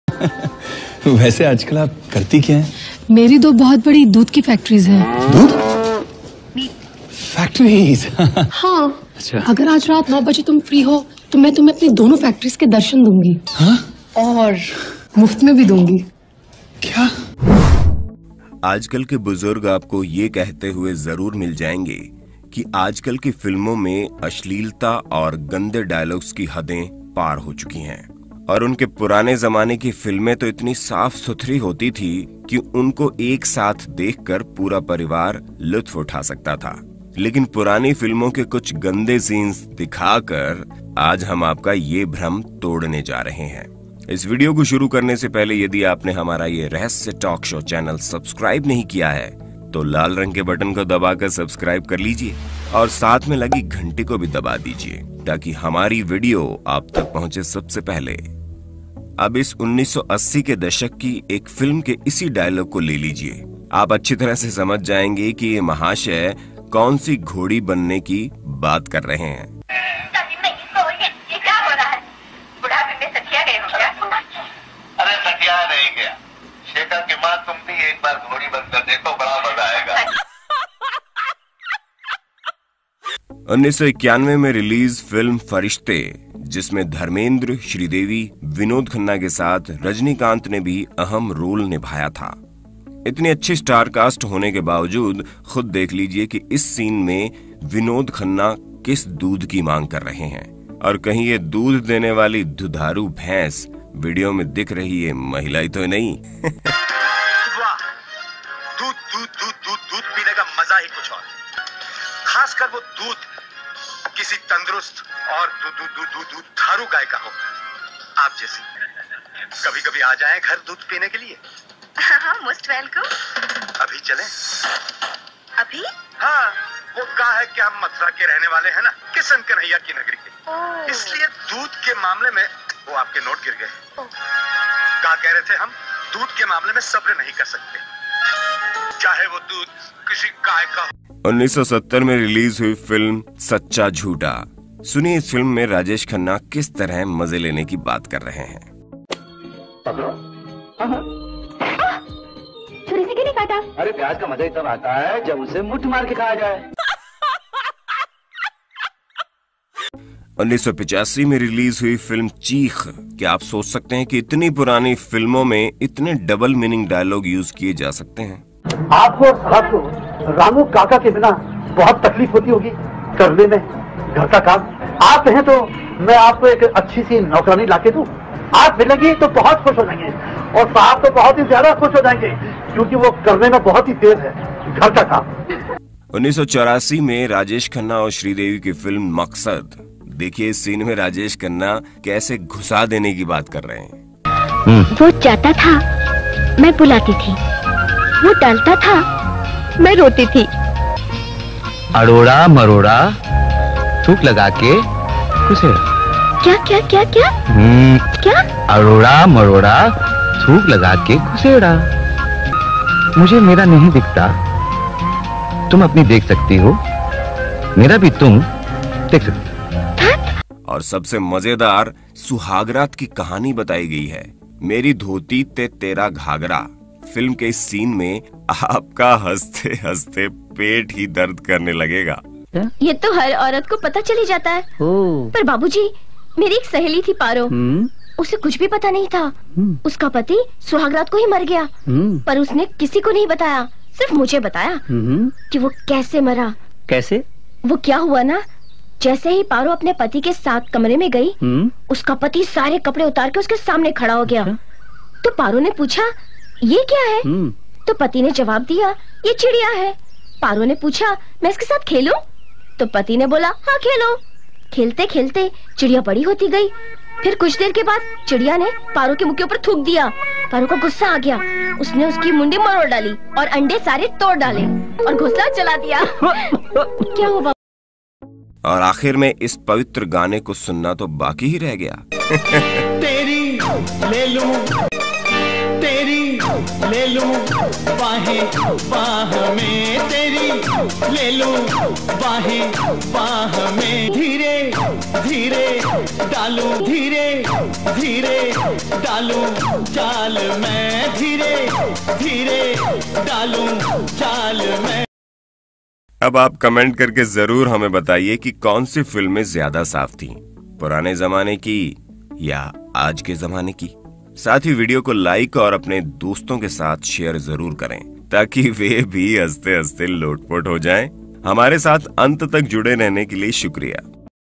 वैसे आजकल आप करती क्या हैं? मेरी दो बहुत बड़ी दूध की फैक्ट्रीज हैं। दूध फैक्ट्रीज? हाँ। अच्छा। अगर आज रात 9 बजे तुम फ्री हो तो मैं तुम्हें अपनी दोनों फैक्ट्रीज के दर्शन दूंगी। हाँ? और मुफ्त में भी दूंगी। क्या? आजकल के बुजुर्ग आपको ये कहते हुए जरूर मिल जाएंगे कि आजकल की फिल्मों में अश्लीलता और गंदे डायलॉग्स की हदें पार हो चुकी हैं और उनके पुराने जमाने की फिल्में तो इतनी साफ सुथरी होती थी कि उनको एक साथ देखकर पूरा परिवार लुत्फ उठा सकता था। लेकिन पुरानी फिल्मों के कुछ गंदे सीन्स दिखाकर आज हम आपका ये भ्रम तोड़ने जा रहे हैं। इस वीडियो को शुरू करने से पहले यदि आपने हमारा ये रहस्य टॉक शो चैनल सब्सक्राइब नहीं किया है तो लाल रंग के बटन को दबाकर सब्सक्राइब कर लीजिए और साथ में लगी घंटी को भी दबा दीजिए ताकि हमारी वीडियो आप तक पहुंचे सबसे पहले। अब इस 1980 के दशक की एक फिल्म के इसी डायलॉग को ले लीजिए। आप अच्छी तरह से समझ जाएंगे कि ये महाशय कौन सी घोड़ी बनने की बात कर रहे हैं। अरे सटिया नहीं गया, शेखर की माँ तुम भी एक बार घोड़ी बनकर देखो, बड़ा मजा आएगा। 1991 में रिलीज फिल्म फरिश्ते, जिसमें धर्मेंद्र, श्रीदेवी, विनोद खन्ना के साथ रजनीकांत ने भी अहम रोल निभाया था। इतनी अच्छी स्टार कास्ट होने के बावजूद खुद देख लीजिए कि इस सीन में विनोद खन्ना किस दूध की मांग कर रहे हैं और कहीं ये दूध देने वाली दुधारू भैंस वीडियो में दिख रही है महिला ही तो नहीं। वाह, दूध दूध दूध दूध दूध पीने का मजा ही कुछ और, खासकर वो दूध किसी तंदुरुस्त और दुधारू गाय का हो, आप जैसी। कभी कभी आ जाएं घर दूध पीने के लिए। हाँ, मोस्ट वेलकम। अभी चलें? अभी? हाँ, वो कहा है कि हम मथुरा के रहने वाले हैं ना, किशन कन्हैया की नगरी के, इसलिए दूध के मामले में वो आपके नोट गिर गए। क्या कह रहे थे हम? दूध के मामले में सब्र नहीं कर सकते, चाहे वो दूध किसी गाय का हो। 1970 में रिलीज हुई फिल्म सच्चा झूठा। सुनिए इस फिल्म में राजेश खन्ना किस तरह मजे लेने की बात कर रहे हैं। छुरी से क्यों नहीं काटा? अरे प्याज का मजा ही तब आता है जब उसे मुट्ठी मार के खाया जाए। 1985 में रिलीज हुई फिल्म चीख। क्या आप सोच सकते हैं कि इतनी पुरानी फिल्मों में इतने डबल मीनिंग डायलॉग यूज किए जा सकते हैं? आपको और साहब को रामू काका के बिना बहुत तकलीफ होती होगी करने में घर का काम। आप कहें तो मैं आपको एक अच्छी सी नौकरानी लाके दूं, आप मिलेंगी तो बहुत खुश हो जाएंगे और साहब तो बहुत ही ज्यादा खुश हो जाएंगे क्योंकि वो करने में बहुत ही तेज है घर का काम। 1984 में राजेश खन्ना और श्रीदेवी की फिल्म मकसद। देखिए इस सीन में राजेश खन्ना कैसे घुसा देने की बात कर रहे हैं। वो जाता था, मैं बुलाती थी, वो डालता था, मैं रोती थी। अरोड़ा मरोड़ा थूक लगा के खुशे। क्या क्या क्या क्या क्या? अरोड़ा मरोड़ा थूक लगा के खुशेड़ा। मुझे मेरा नहीं दिखता, तुम अपनी देख सकती हो, मेरा भी तुम देख सकती हो। और सबसे मजेदार सुहागरात की कहानी बताई गई है। मेरी धोती ते तेरा घाघरा फिल्म के इस सीन में आपका हंसते हंसते पेट ही दर्द करने लगेगा। ये तो हर औरत को पता चली जाता है। पर बाबूजी, मेरी एक सहेली थी पारो, उसे कुछ भी पता नहीं था। उसका पति सुहागरात को ही मर गया, पर उसने किसी को नहीं बताया, सिर्फ मुझे बताया कि वो कैसे मरा। कैसे? वो क्या हुआ ना, जैसे ही पारो अपने पति के साथ कमरे में गई, उसका पति सारे कपड़े उतार के उसके सामने खड़ा हो गया। तो पारो ने पूछा ये क्या है? तो पति ने जवाब दिया ये चिड़िया है। पारो ने पूछा मैं इसके साथ खेलूं? तो पति ने बोला हाँ खेलो। खेलते खेलते चिड़िया बड़ी होती गई। फिर कुछ देर के बाद चिड़िया ने पारो के मुंह के ऊपर थूक दिया। पारो को गुस्सा आ गया, उसने उसकी मुंडी मरोड़ डाली और अंडे सारे तोड़ डाले और घोंसला जला दिया। क्या हुआ? और आखिर में इस पवित्र गाने को सुनना तो बाकी ही रह गया। तेरी ले लूं तेरी ले लूं बाहें बाह में, तेरी ले लूं बाहें बाह में। धीरे धीरे डालूं, धीरे धीरे डालूं चाल मैं, धीरे धीरे डालूं चाल मैं। अब आप कमेंट करके जरूर हमें बताइए कि कौन सी फिल्में ज्यादा साफ थी, पुराने जमाने की या आज के जमाने की। साथ ही वीडियो को लाइक और अपने दोस्तों के साथ शेयर जरूर करें ताकि वे भी हंसते हंसते लोटपोट हो जाएं। हमारे साथ अंत तक जुड़े रहने के लिए शुक्रिया।